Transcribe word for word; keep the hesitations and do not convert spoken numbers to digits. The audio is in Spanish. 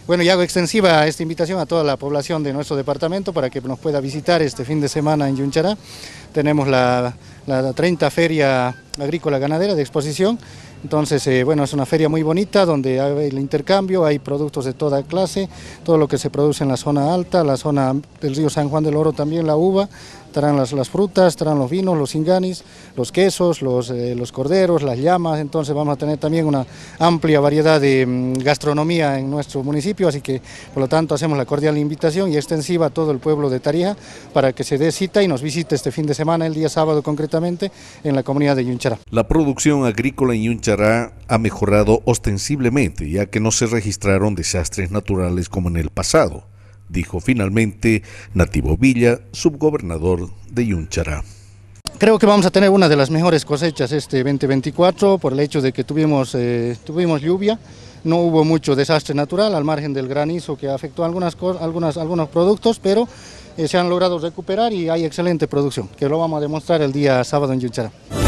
Bueno, y hago extensiva esta invitación a toda la población de nuestro departamento para que nos pueda visitar este fin de semana en Yunchara. Tenemos la, la treinta Feria Agrícola Ganadera de exposición. Entonces, eh, bueno, es una feria muy bonita donde hay el intercambio, hay productos de toda clase, todo lo que se produce en la zona alta, la zona del río San Juan del Oro también, la uva, estarán las, las frutas, estarán los vinos, los inganis, los quesos, los, eh, los corderos, las llamas. Entonces vamos a tener también una amplia variedad de mm, gastronomía en nuestro municipio, así que por lo tanto hacemos la cordial invitación y extensiva a todo el pueblo de Tarija para que se dé cita y nos visite este fin de semana, el día sábado concretamente, en la comunidad de Yunchara. La producción agrícola en Yunchara ha mejorado ostensiblemente, ya que no se registraron desastres naturales como en el pasado, dijo finalmente Nativo Villa, subgobernador de Yunchara. Creo que vamos a tener una de las mejores cosechas este veinte veinticuatro por el hecho de que tuvimos, eh, tuvimos lluvia, no hubo mucho desastre natural al margen del granizo que afectó algunas, algunas, algunos productos, pero eh, se han logrado recuperar y hay excelente producción, que lo vamos a demostrar el día sábado en Yunchara.